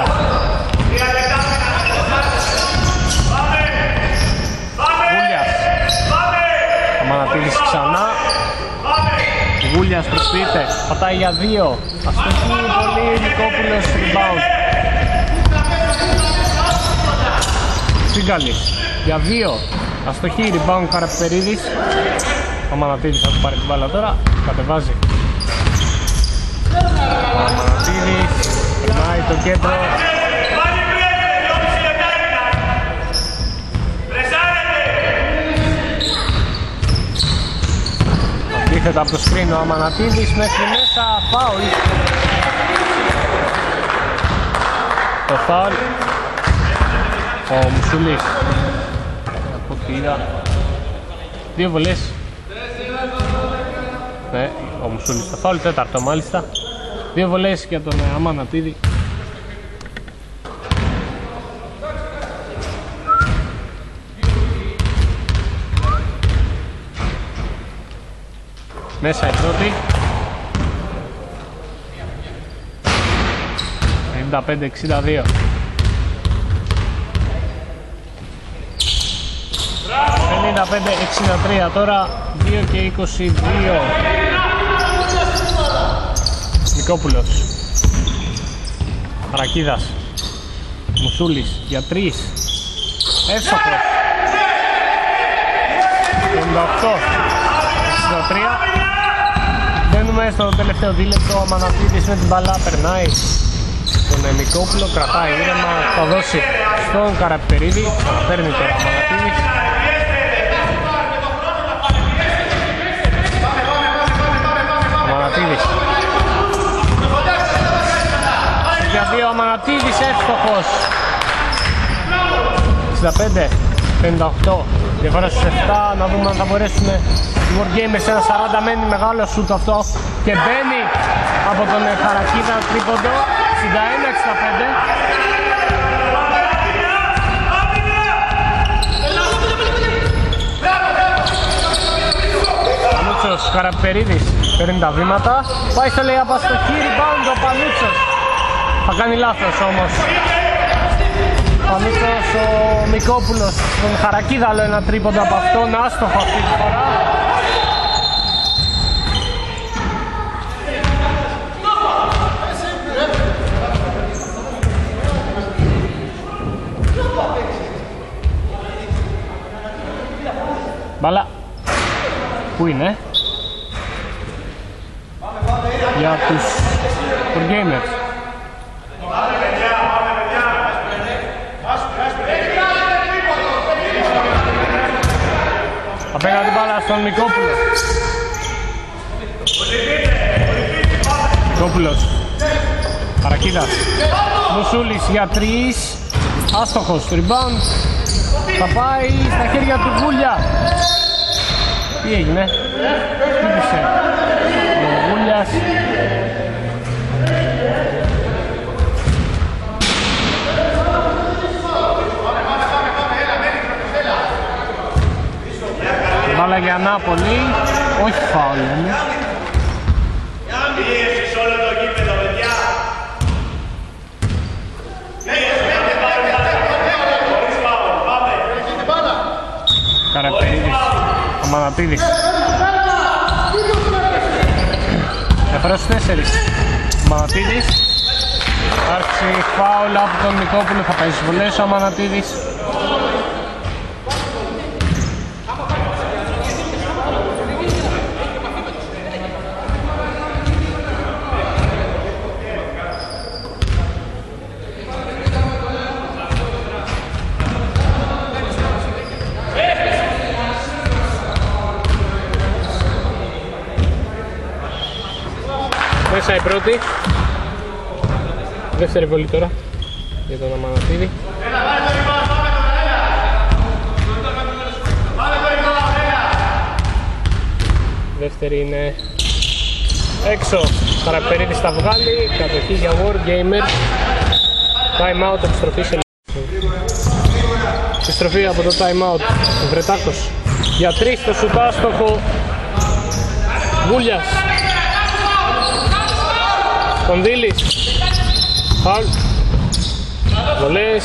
[SPEAKER 1] Γούλιας. Ο Αμανατίδης ξανά. Γούλιας προσποιείται, πατάει για 2. Αστοχή πολύ, Νικόπουλος rebound. Τσίγκαλης για 2. Αστοχή, rebound Καραπτερίδης. Ο Μανατίδης θα του πάρει την μπάλα τώρα, κατεβάζει. Ο Μανατίδης περνάει το κέντρο. Αντίθετα από το σκριν ο Αμανατίδης μέχρι μέσα, φάουλ. Το φάουλ ο Μουσουλής. Από ό,τι είδα 2 βολές. Ναι, ο Μουσουλής το φάουλ, τέταρτο μάλιστα. 2 βολές για τον Αμανατίδη. Μέσα η πρώτη 95-62. 55-63 τώρα, 2 και 22. Νικόπουλος, Χαρακίδας, Μουσούλης για 3. Εύστοχος. 58-63. Μπαίνουμε στο τελευταίο δίλεπτο. Ο Αμανατίδης με την μπαλά περνάει τον Νικόπουλο, κρατάει ήρεμα, θα δώσει στον Καραπτερίδη, παίρνει τώρα ο Αμανατίδης. Αμανατίδης για 2, ο Αμανατίδης εύστοχος. 65-58, διαφορά στους 7, να δούμε αν θα μπορέσουν οι Wargamers. Ένα 40 μένει, μεγάλο σούτ αυτό και μπαίνει από τον Χαρακίδα τρίποντο. 61-65. Πανούτσος, Καραπτερίδης παίρνει τα βήματα, πάει στο λέει απαστοχή, rebound ο Πανούτσος. Θα κάνει λάθος όμως Πανούτσος, ο Νικόπουλος, τον Χαρακίδα άλλο ένα τρίποντο από αυτόν, άστοχο αυτή τη φορά. Μπάλα, πού είναι? Για τους Wargamers. Απέναντι μπάλα στον Νικόπουλο. Νικόπουλος, Χαρακίδας, Μουσούλης για 3. Άστοχος, rebound. Θα πάει στα χέρια του Γούλια. Τι έγινε? Χτύπησε ο Γούλιας. Μπάλα για Νάπολη. Όχι φάουλ είναι. Καραπτερίδης, Αμανατίδης. Έφερε στους 4. Αμανατίδης. Άρχισε φάουλ από τον Νικόπουλο, θα πάει στις βολές ο Αμανατίδης. Μέσα η πρώτη. Δεύτερη βολή τώρα για τον Αμανατίδη. Δεύτερη είναι έξω. Καραπτερίδης θα βγάλει. Κατοχή για Wargamers. Time out, επιστροφή σε επιστροφή από το time out. Ο Βρετάκος για 3 το σουτάστοχο. Γούλιας. Κονδύλης, φαουλ, βολές.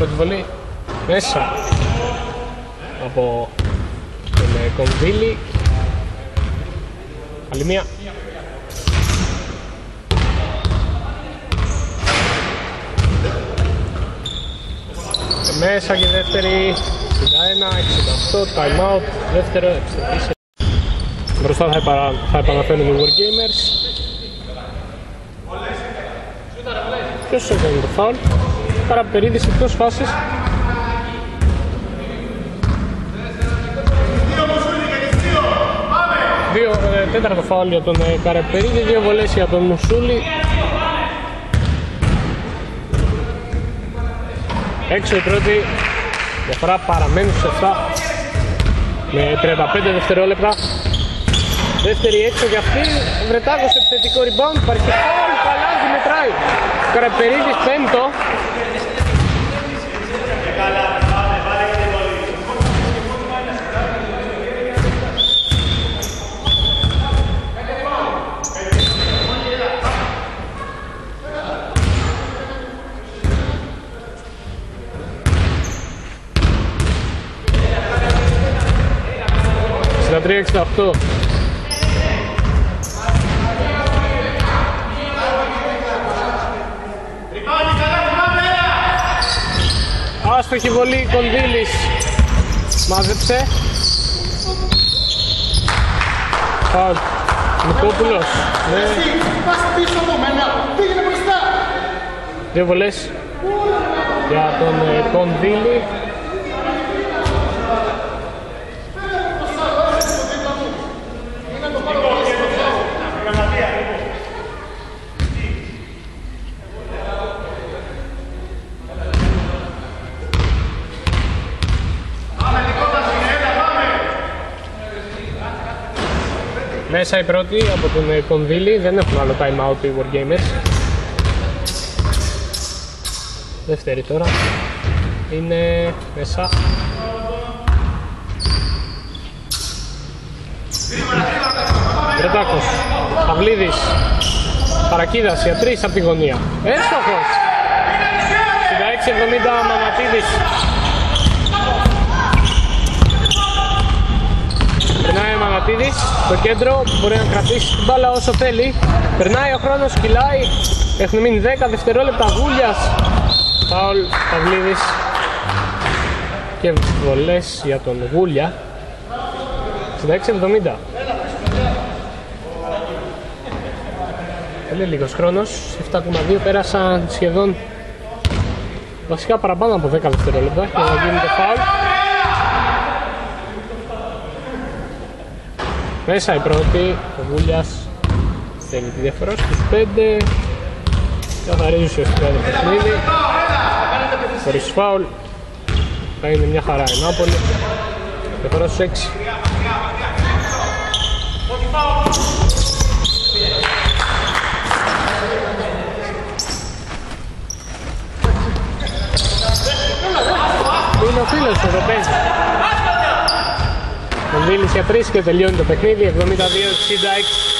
[SPEAKER 1] πρώτη βολή μέσα από τον Κονδύλη. Άλλη μία. Μέσα και δεύτερη 61-68, time out, δεύτερο εξαιρετήσε. Μπροστά θα επαναφέρουν οι Wargamers. Ποιος έκανε το φάουλ? Καραπερίδης εκτός φάσης. Τέταρτο φάουλ για τον Καραπερίδη, 2 βολές για τον Μουσούλη. Έξω η πρώτη, διαφορά παραμένει σε 7 με 35 δευτερόλεπτα. Δεύτερη έξω για αυτή, Βρετάκος επιθετικό rebound, υπάρχει φάουλ, Παλάζη μετράει. Καραπερίδης πέμπτο. Στα 3-68. Άστοχη βολή, Κονδύλης μάζεψε. Φάουλ, Νικόπουλος. Ναι. Δύο βολές για τον Κονδύλη. Μέσα η πρώτη από τον Κονδύλη, δεν έχουν άλλο time out οι Wargamers. Δεύτερη τώρα είναι μέσα. Βρετάκος, Παυλίδης, Παρακίδας για 3 από τη γωνία. Έστοχος! 66-70 Μανατίδης. Περνάει ο Μανατίδης στο κέντρο, μπορεί να κρατήσει την μπάλα όσο θέλει. Περνάει ο χρόνος, κυλάει. Έχουν μείνει 10 δευτερόλεπτα. Γούλιας. Φάουλ, Παυλίδης. Και βολές για τον Γούλια. 66-70. Πολύ λίγος χρόνος. 7,2 πέρασαν σχεδόν βασικά παραπάνω από 10 δευτερόλεπτα για να γίνει το φάουλ. Μέσα η πρώτη, ο Γούλιας στέλνει τη διαφορά στους 5. Καθαρίζει ουσιαστικά το παιχνίδι. Χωρίς φάουλ. Θα είναι μια χαρά η Νάπολη. Διαφορά στους 6. Είναι ο φίλος του εδώ παίζει. Τον Βίλης για 3 και τελειώνει το παιχνίδι, 72-66.